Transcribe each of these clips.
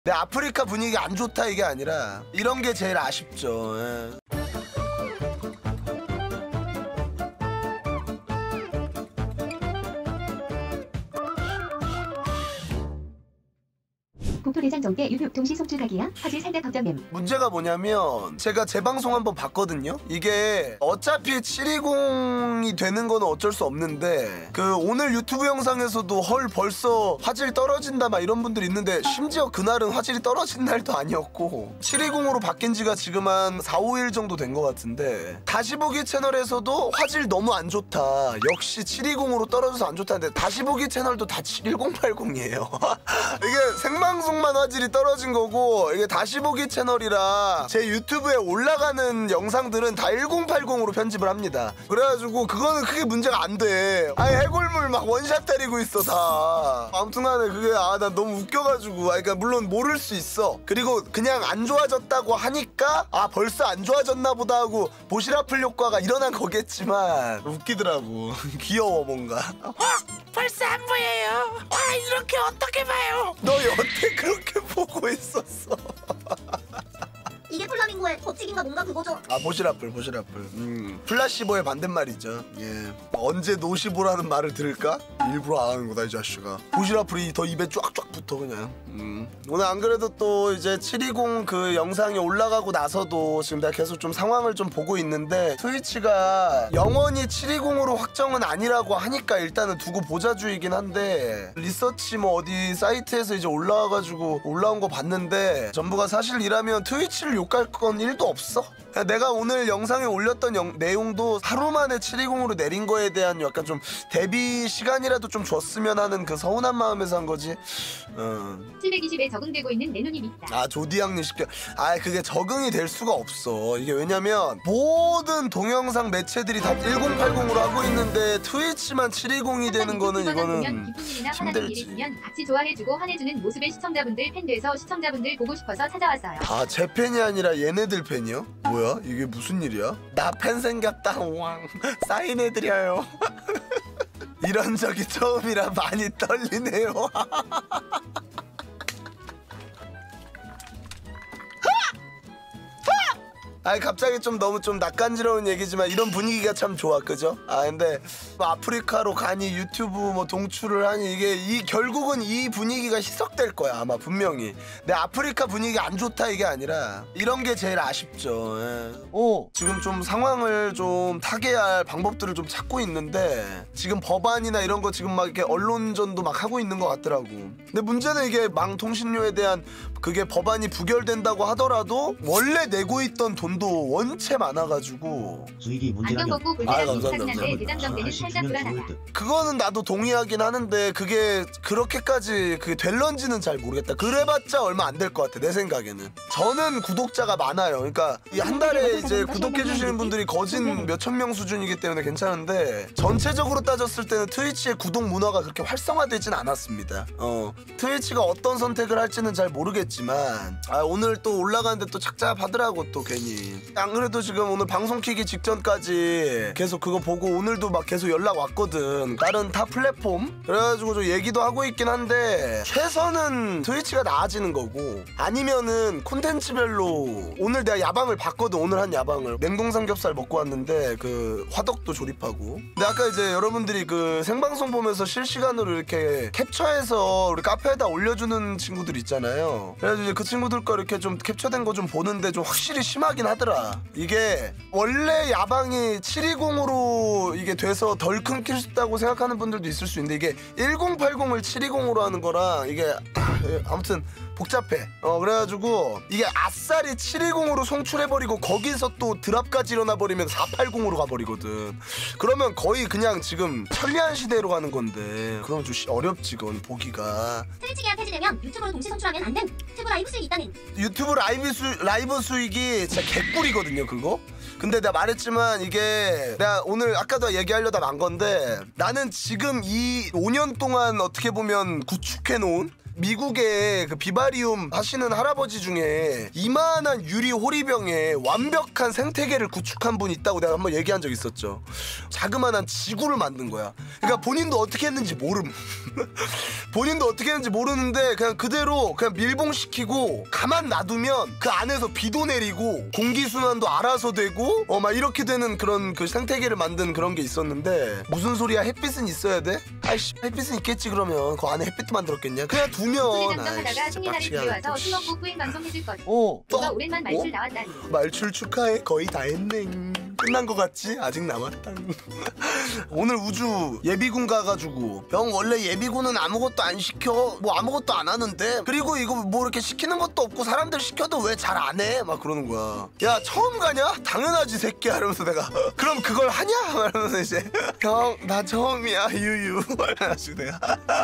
내 아프리카 분위기 안 좋다 이게 아니라 이런 게 제일 아쉽죠. 예. 공토대장 전개 유튜브 동시 송출하기야 화질 살짝 걱정됨. 문제가 뭐냐면 제가 재방송 한번 봤거든요. 이게 어차피 720이 되는 거는 어쩔 수 없는데 그 오늘 유튜브 영상에서도 헐 벌써 화질 떨어진다 막 이런 분들 있는데 심지어 그날은 화질이 떨어진 날도 아니었고 720으로 바뀐 지가 지금 한 4, 5일 정도 된 것 같은데 다시 보기 채널에서도 화질 너무 안 좋다. 역시 720으로 떨어져서 안 좋다는데 다시 보기 채널도 다 1080이에요. 이게 생방송만 화질이 떨어진 거고 이게 다시 보기 채널이라 제 유튜브에 올라가는 영상들은 다 1080으로 편집을 합니다. 그래가지고 그거는 크게 문제가 안 돼. 아니 해골물 막 원샷 때리고 있어 다. 아무튼간에 그게 난 너무 웃겨가지고 그러니까 물론 모를 수 있어. 그리고 그냥 안 좋아졌다고 하니까 벌써 안 좋아졌나 보다 하고 보시라플 효과가 일어난 거겠지만 웃기더라고. 귀여워 뭔가. 벌써 안 보여요. 이렇게 어떻게 봐요? 너 여태 그렇게 보고 있었어. 이게 플라밍고의 법칙인가 뭔가 그거죠. 보시라플. 플라시보의 반대말이죠. 예. 언제 노시보라는 말을 들을까? 일부러 안 하는 거다 이 자식아. 보시라플이 더 입에 쫙쫙 붙어 그냥. 오늘 안 그래도 또 이제 720 그 영상이 올라가고 나서도 지금 내가 계속 좀 상황을 좀 보고 있는데 트위치가 영원히 720으로 확정은 아니라고 하니까 일단은 두고 보자주의긴 한데 리서치 뭐 어디 사이트에서 이제 올라와가지고 올라온 거 봤는데 전부가 사실이라면 트위치를 욕할 건 1도 없어. 내가 오늘 영상에 올렸던 내용도 하루 만에 720으로 내린 거에 대한 약간 좀 대비 시간이라도 좀 줬으면 하는 그 서운한 마음에서 한 거지. 720에 적응되고 있는 내 눈이 있다. 조디양님 시켜. 그게 적응이 될 수가 없어. 이게 왜냐면 모든 동영상 매체들이 다 1080으로 하고 있는데 트위치만 720이 되는 거는 이거는 기쁜 일이나 화나는 일이 힘들지. 있으면 같이 좋아해주고 화내주는 모습에 시청자분들 팬 돼서 시청자분들 보고 싶어서 찾아왔어요. 제 팬이 아니라 얘네들 팬이요? 뭐야? 이게 무슨 일이야? 나 팬 생겼다. 왕. 사인해드려요. 이런 적이 처음이라 많이 떨리네요. 갑자기 좀 너무 좀 낯간지러운 얘기지만 이런 분위기가 참 좋아, 그죠? 근데 뭐 아프리카로 가니 유튜브 뭐 동출을 하니 이게 결국은 이 분위기가 희석될 거야 아마 분명히. 내 아프리카 분위기 안 좋다 이게 아니라 이런 게 제일 아쉽죠. 예. 지금 좀 상황을 좀 타개할 방법들을 좀 찾고 있는데 지금 법안이나 이런 거 지금 막 이렇게 언론전도 막 하고 있는 것 같더라고. 근데 문제는 이게 망통신료에 대한 그게 법안이 부결된다고 하더라도 원래 내고 있던 돈도 원체 많아가지고 수익이 문제라면 안경 벗고 불편한 감사합니다. 비슷하긴 한데 대장 전개는 살짝 불안하다. 그거는 나도 동의하긴 하는데 그게 그렇게까지 그게 될런지는 잘 모르겠다. 그래봤자 얼마 안 될 것 같아 내 생각에는. 저는 구독자가 많아요. 그러니까 이 한 달에 이제 구독해주시는 분들이 거진 몇천 명 수준이기 때문에 괜찮은데 전체적으로 따졌을 때는 트위치의 구독 문화가 그렇게 활성화되진 않았습니다. 트위치가 어떤 선택을 할지는 잘 모르겠지만 오늘 또 올라가는데 또 착잡하더라고 또 괜히. 안 그래도 지금 오늘 방송 키기 직전까지 계속 그거 보고 오늘도 막 계속 연락 왔거든. 다른 타 플랫폼. 그래가지고 좀 얘기도 하고 있긴 한데 최선은 트위치가 나아지는 거고 아니면은 콘텐츠별로 오늘 내가 야방을 봤거든. 오늘 한 야방을 냉동 삼겹살 먹고 왔는데 그 화덕도 조립하고. 근데 아까 이제 여러분들이 그 생방송 보면서 실시간으로 이렇게 캡처해서 우리 카페에다 올려주는 친구들 있잖아요. 그래서 이제 그 친구들 거 이렇게 좀 캡처된 거 좀 보는데 좀 확실히 심하긴 하더라. 이게 원래 야방이 720으로 이게 돼서 덜 끊길 수 있다고 생각하는 분들도 있을 수 있는데 이게 1080을 720으로 하는 거랑 이게 아무튼 복잡해. 그래가지고 이게 아싸리 720으로 송출해버리고 거기서 또 드랍까지 일어나버리면 480으로 가버리거든. 그러면 거의 그냥 지금 천리안 시대로 가는 건데 그러면 좀 어렵지 그건 보기가. 트위치 계약 해지되면 유튜브로 동시 송출하면 안 됨. 유튜브 라이브 수익이 있다는. 유튜브 라이브 수익이 진짜 개꿀이거든요 그거. 근데 내가 말했지만 이게 내가 오늘 아까도 얘기하려다 만 건데 나는 지금 이 5년 동안 어떻게 보면 구축해놓은 미국에 그 비바리움 하시는 할아버지 중에 이만한 유리 호리병에 완벽한 생태계를 구축한 분이 있다고 내가 한번 얘기한 적 있었죠. 자그마한 지구를 만든 거야. 그러니까 본인도 어떻게 했는지 모름. 본인도 어떻게 했는지 모르는데 그냥 그대로 그냥 밀봉시키고 가만 놔두면 그 안에서 비도 내리고 공기순환도 알아서 되고 막 이렇게 되는 그런 그 생태계를 만든 그런 게 있었는데 무슨 소리야? 햇빛은 있어야 돼? 아이씨 햇빛은 있겠지. 그러면 그 안에 햇빛도 만들었겠냐? 그냥 두면 담당하다가 승리날이 들려와서 팀워크 후행 방송 해줄 거지. 너가 오랜만 말출 나왔다니. 말출 축하해. 거의 다 했네. 끝난 거 같지? 아직 남았다. 오늘 우주 예비군 가가지고 형 원래 예비군은 아무것도 안 시켜 뭐 아무것도 안 하는데 그리고 이거 뭐 이렇게 시키는 것도 없고 사람들 시켜도 왜 잘 안 해? 막 그러는 거야. 야 처음 가냐? 당연하지 새끼야. 이러면서 내가 그럼 그걸 하냐? 이러면서 이제 형 나 처음이야 유유 말해가지고 내가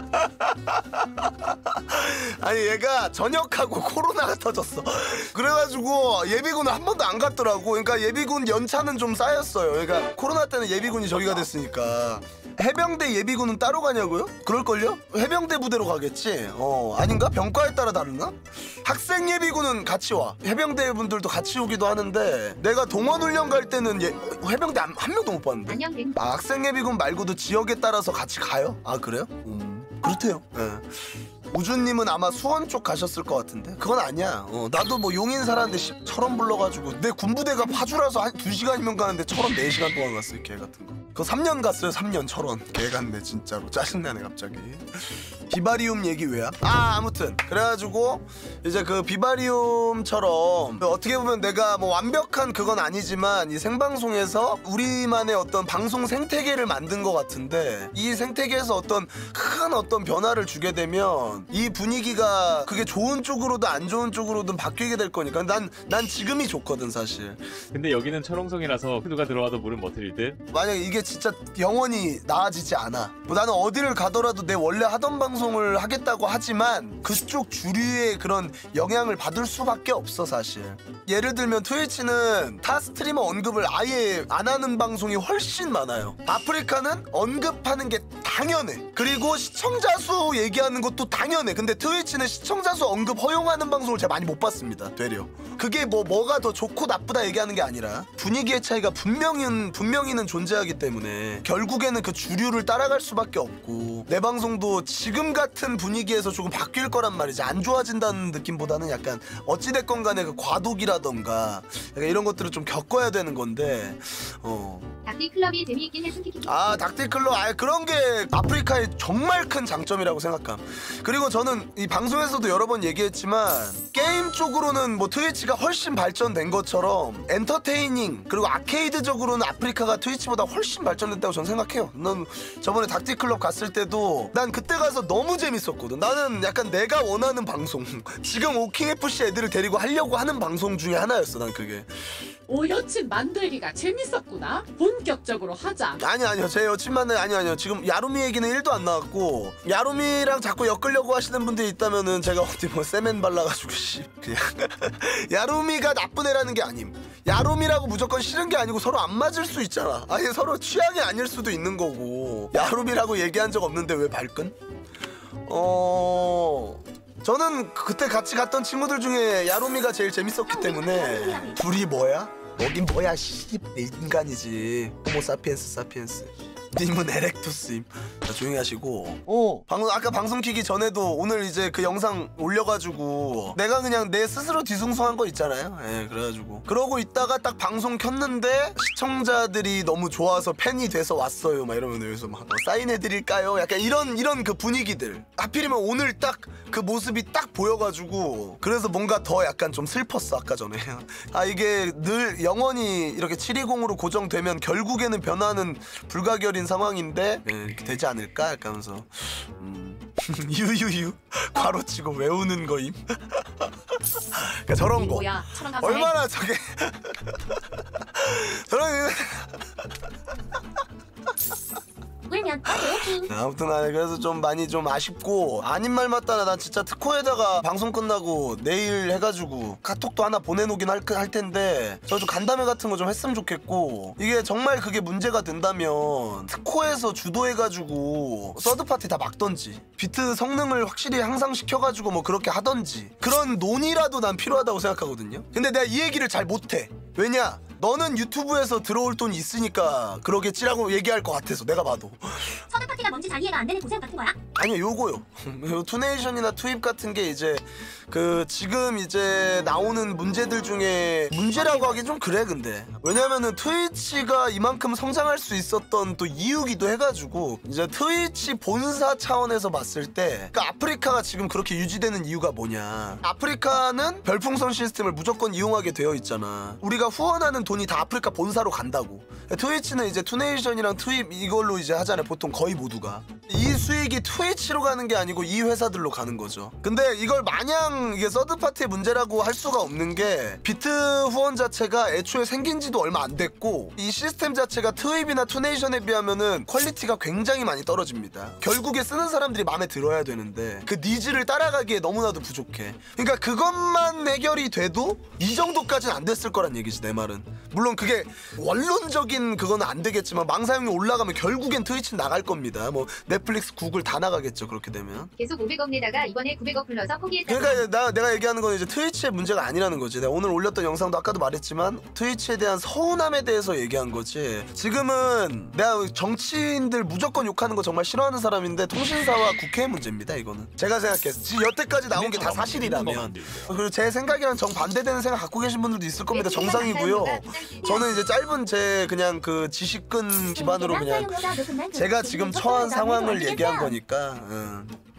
아니 얘가 전역하고 코로나가 터졌어. 그래가지고 예비군을 한 번도 안 갔더라고. 그러니까 예비군 연차는 좀 쌓였어요. 그러니까 코로나 때는 예비군이 저기가 됐으니까. 해병대 예비군은 따로 가냐고요? 그럴걸요? 해병대 부대로 가겠지. 아닌가? 병과에 따라 다르나? 학생 예비군은 같이 와. 해병대 분들도 같이 오기도 하는데 내가 동원훈련 갈 때는 해병대 한 명도 못 봤는데. 안녕. 학생 예비군 말고도 지역에 따라서 같이 가요? 아 그래요? 그렇대요. 네. 우주님은 아마 수원 쪽 가셨을 것 같은데 그건 아니야. 나도 뭐 용인 살았는데 철원 불러가지고 내 군부대가 파주라서 한 2시간이면 가는데 철원 4시간 동안 갔어요. 개 같은 거. 그거 3년 갔어요. 3년 철원. 개 같네 진짜로. 짜증나네 갑자기. 비바리움 얘기 왜야? 아무튼 그래가지고 이제 그 비바리움처럼 어떻게 보면 내가 뭐 완벽한 그건 아니지만 이 생방송에서 우리만의 어떤 방송 생태계를 만든 것 같은데 이 생태계에서 어떤 큰 어떤 변화를 주게 되면 이 분위기가 그게 좋은 쪽으로든 안 좋은 쪽으로든 바뀌게 될 거니까 난 지금이 좋거든 사실. 근데 여기는 철옹성이라서 누가 들어와도 물은 못 흐릴 듯? 만약에 이게 진짜 영원히 나아지지 않아. 뭐 나는 어디를 가더라도 내 원래 하던 방송을 하겠다고 하지만 그쪽 주류의 그런 영향을 받을 수밖에 없어 사실. 예를 들면 트위치는 타 스트리머 언급을 아예 안 하는 방송이 훨씬 많아요. 아프리카는 언급하는 게 당연해. 그리고 시청자 수 얘기하는 것도 당연해. 근데 트위치는 시청자 수 언급 허용하는 방송을 제가 많이 못 봤습니다. 되려. 그게 뭐가 더 좋고 나쁘다 얘기하는 게 아니라 분위기의 차이가 분명히는 존재하기 때문에 결국에는 그 주류를 따라갈 수밖에 없고 내 방송도 지금 같은 분위기에서 조금 바뀔 거란 말이지. 안 좋아진다는 느낌보다는 약간 어찌됐건 간에 그 과도기라던가 약간 이런 것들을 좀 겪어야 되는 건데 닭띠 클럽이 재미있긴 했음 키키. 닭띠 클럽 그런 게 아프리카의 정말 큰 장점이라고 생각함. 그리고 저는 이 방송에서도 여러 번 얘기했지만 게임 쪽으로는 뭐 트위치가 훨씬 발전된 것처럼 엔터테이닝 그리고 아케이드적으로는 아프리카가 트위치보다 훨씬 발전됐다고 저는 생각해요. 난 저번에 닭띠 클럽 갔을 때도 난 그때 가서 너무 재밌었거든. 나는 약간 내가 원하는 방송 지금 오킹FC 애들을 데리고 하려고 하는 방송 중에 하나였어. 난 그게 오 여친 만들기가 재밌었구나. 본격적으로 하자. 아니요 제 여친만은 아니요 지금 야루미 얘기는 1도 안 나왔고 야루미랑 자꾸 엮으려고 하시는 분들이 있다면은 제가 어디 뭐 세멘 발라가지고 그냥 야루미가 나쁜 애라는 게 아님. 야루미라고 무조건 싫은 게 아니고 서로 안 맞을 수 있잖아. 아니 서로 취향이 아닐 수도 있는 거고. 야루미라고 얘기한 적 없는데 왜 발끈? 저는 그때 같이 갔던 친구들 중에 야루미가 제일 재밌었기 때문에. 둘이 뭐야? 여긴 뭐야 씨 인간이지. 호모사피엔스 님은 에렉투스임. 자 조용히 하시고 아까 방송 키기 전에도 오늘 이제 그 영상 올려가지고 내가 그냥 내 스스로 뒤숭숭한 거 있잖아요. 그래가지고 그러고 있다가 딱 방송 켰는데 시청자들이 너무 좋아서 팬이 돼서 왔어요 막 이러면 여기서 막 사인해드릴까요? 약간 이런 그 분위기들. 하필이면 오늘 딱 그 모습이 딱 보여가지고 그래서 뭔가 더 약간 좀 슬펐어 아까 전에. 이게 늘 영원히 이렇게 720으로 고정되면 결국에는 변화는 불가결인 상황인데 이렇게 되지 않을까? 약간 하면서 유유유 괄호치고 외우는 거임. 그러니까 저런 거 뭐야, 얼마나 저게 저런 울면 오킹. 아무튼 간에 그래서 좀 많이 좀 아쉽고 아닌 말 맞다나 난 진짜 특호에다가 방송 끝나고 내일 해가지고 카톡도 하나 보내놓긴 할 텐데 저 좀 간담회 같은 거 좀 했으면 좋겠고 이게 정말 그게 문제가 된다면 특호에서 주도해가지고 서드파티 다 막던지 비트 성능을 확실히 향상시켜가지고 뭐 그렇게 하던지 그런 논의라도 난 필요하다고 생각하거든요. 근데 내가 이 얘기를 잘 못해. 왜냐? 너는 유튜브에서 들어올 돈이 있으니까 그러겠지라고 얘기할 것 같아서 내가 봐도. 서드파티가 뭔지 잘 이해가 안 되는 고생 같은 거야? 아니요 요거요. 요 투네이션이나 투입 같은 게 이제 그 지금 이제 나오는 문제들 중에 문제라고 하기 좀 그래. 근데 왜냐면은 트위치가 이만큼 성장할 수 있었던 또 이유기도 해가지고 이제 트위치 본사 차원에서 봤을 때 그러니까 아프리카가 지금 그렇게 유지되는 이유가 뭐냐. 아프리카는 별풍선 시스템을 무조건 이용하게 되어 있잖아. 우리가 후원하는 돈이 다 아프리카 본사로 간다고. 트위치는 이제 투네이션이랑 투입 이걸로 이제 하잖아요. 보통 거의 모두가. 이 수익이 트위치로 가는 게 아니고 이 회사들로 가는 거죠. 근데 이걸 마냥 이게 서드파티의 문제라고 할 수가 없는 게 비트 후원 자체가 애초에 생긴 지도 얼마 안 됐고 이 시스템 자체가 트윗이나 투네이션에 비하면은 퀄리티가 굉장히 많이 떨어집니다. 결국에 쓰는 사람들이 마음에 들어야 되는데 그 니즈를 따라가기에 너무나도 부족해. 그러니까 그것만 해결이 돼도 이 정도까지는 안 됐을 거란 얘기지 내 말은. 물론 그게 원론적인 그건 안 되겠지만 망사용이 올라가면 결국엔 트위치는 나갈 겁니다. 뭐 넷플릭스, 구글 다 나가겠죠 그렇게 되면. 계속 500억 내다가 이번에 900억 불러서 포기했다. 그러니까 내가 얘기하는 건 이제 트위치의 문제가 아니라는 거지. 내가 오늘 올렸던 영상도 아까도 말했지만 트위치에 대한 서운함에 대해서 얘기한 거지. 지금은 내가 정치인들 무조건 욕하는 거 정말 싫어하는 사람인데 통신사와 국회의 문제입니다 이거는. 제가 생각해서 지금 여태까지 나온 게 다 사실이라면 그리고 제 생각이랑 정반대되는 생각 갖고 계신 분들도 있을 겁니다. 정상이고요. 저는 이제 짧은 제 그냥 그 지식근 기반으로 그냥 제가 지금 처한 상황을 얘기한 거니까